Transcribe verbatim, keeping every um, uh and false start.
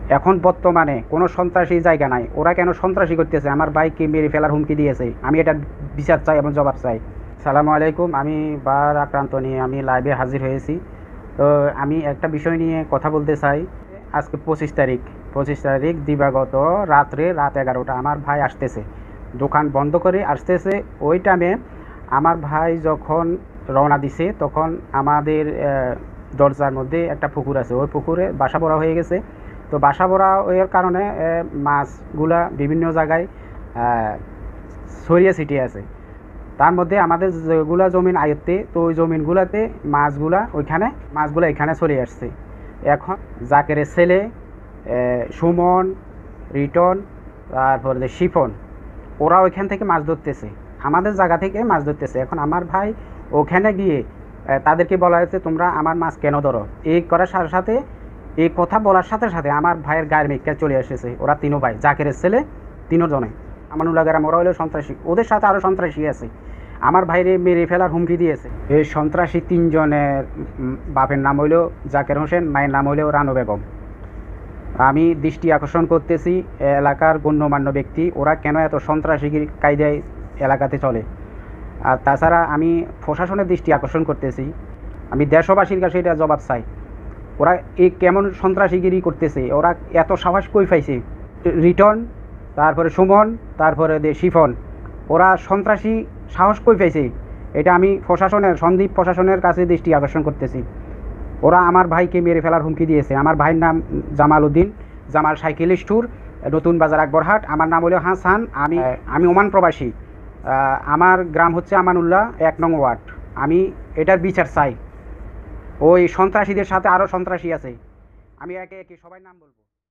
এখন বর্তমানে কোনো সন্ত্রাসী জায়গা নাই। ওরা কেন সন্ত্রাসী করতেছে? আমার ভাইকে মেরে ফেলার হুমকি দিয়েছে। আমি এটার বিচার চাই এবং জবাব চাই। সালামু আলাইকুম। আমি বার আক্রান্ত নিয়ে আমি লাইভে হাজির হয়েছি। তো আমি একটা বিষয় নিয়ে কথা বলতে চাই। আজকে পঁচিশ তারিখ পঁচিশ তারিখ দিবাগত রাত্রে রাত এগারোটা আমার ভাই আসতেছে, দোকান বন্ধ করে আসতেছে। ওই টাইমে আমার ভাই যখন রওনা দিছে তখন আমাদের দরজার মধ্যে একটা পুকুর আছে, ওই পুকুরে বাসা ভরা হয়ে গেছে। তো বাসা ভরা এর কারণে মাছগুলা বিভিন্ন জায়গায় ছড়িয়ে ছিটিয়ে আছে। তার মধ্যে আমাদের যেগুলা জমিন আয়ত্তে, তো ওই জমিনগুলাতে মাছগুলা ওইখানে মাছগুলা এখানে চলে আসছে। এখন জাকেরের ছেলে সুমন, রিটন, তারপরে শিফন, ওরা ওইখান থেকে মাছ ধরতেছে, আমাদের জায়গা থেকে মাছ ধরতেছে। এখন আমার ভাই ওখানে গিয়ে তাদেরকে বলা হয়েছে তোমরা আমার মাছ কেন ধরো। এই করার সাথে সাথে এই কথা বলার সাথে সাথে আমার ভাইয়ের গায়ের মেঘটা চলে এসেছে। ওরা তিনও ভাই, জাকেরের ছেলে তিনজনে, আমানুল্লাহ গ্রাম, ওরা হলো সন্ত্রাসী। ওদের সাথে আরও সন্ত্রাসী আছে, আমার ভাইরে মেরে ফেলার হুমকি দিয়েছে। এই সন্ত্রাসী তিনজনের বাপের নাম হইল জাকের হোসেন, মায়ের নাম হইল রানু বেগম। আমি দৃষ্টি আকর্ষণ করতেছি এলাকার গণ্যমান্য ব্যক্তি, ওরা কেন এত সন্ত্রাসী কায়দায় এলাকাতে চলে। আর তাছাড়া আমি প্রশাসনের দৃষ্টি আকর্ষণ করতেছি, আমি দেশবাসীর কাছে এটা জবাব চাই। ওরা এই কেমন সন্ত্রাসীগিরি করতেছে, ওরা এত সাহস কই পাইছে? রিটন, তারপরে সুমন, তারপরে দে শিফন, ওরা সন্ত্রাসী সাহস কই পাইছে? এটা আমি প্রশাসনের সন্দ্বীপ প্রশাসনের কাছে দৃষ্টি আকর্ষণ করতেছি। ওরা আমার ভাইকে মেরে ফেলার হুমকি দিয়েছে। আমার ভাইয়ের নাম জামাল উদ্দিন, জামাল সাইকেল স্টোর, নতুন বাজার আকবরহাট। আমার নাম হলো হাসান। আমি আমি ওমান প্রবাসী। আমার গ্রাম হচ্ছে আমানুল্লাহ, এক নং ওয়ার্ড। আমি এটার বিচার চাই। ওই সন্ত্রাসীদের সাথে আরও সন্ত্রাসী আছে, আমি একে একে সবাই নাম বলবো।